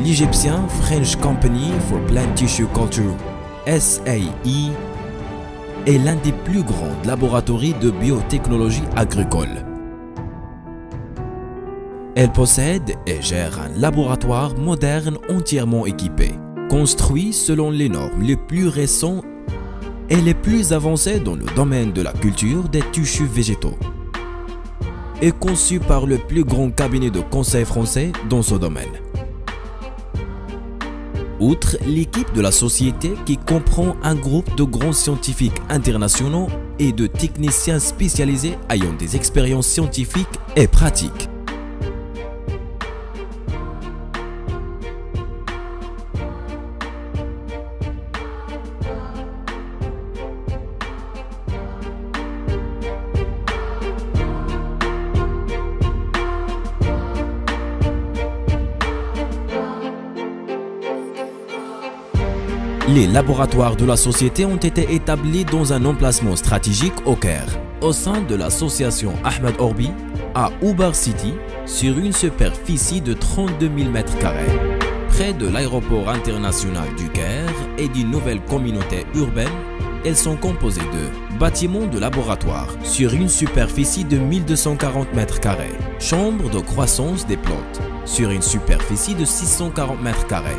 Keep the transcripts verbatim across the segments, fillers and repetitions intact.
l'Égyptien French Company for Plant Tissue Culture, S A E, est l'un des plus grands laboratoires de biotechnologie agricole. Elle possède et gère un laboratoire moderne entièrement équipé, construit selon les normes les plus récentes et les plus avancées dans le domaine de la culture des tissus végétaux, et conçu par le plus grand cabinet de conseil français dans ce domaine. Outre l'équipe de la société qui comprend un groupe de grands scientifiques internationaux et de techniciens spécialisés ayant des expériences scientifiques et pratiques. Les laboratoires de la société ont été établis dans un emplacement stratégique au Caire, au sein de l'association Ahmed Orbi, à Oubar City, sur une superficie de trente-deux mille mètres carrés, près de l'aéroport international du Caire et d'une nouvelle communauté urbaine. Elles sont composées de bâtiments de laboratoire sur une superficie de mille deux cent quarante mètres carrés, chambres de croissance des plantes sur une superficie de six cent quarante mètres carrés,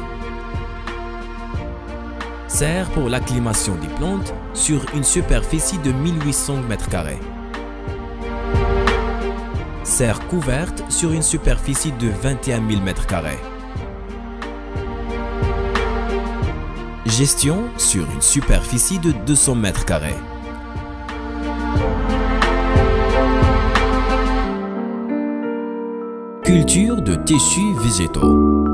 serre pour l'acclimation des plantes sur une superficie de mille huit cents mètres carrés, serre couverte sur une superficie de vingt et un mille mètres carrés, gestion sur une superficie de deux cents mètres carrés. Culture de tissus végétaux.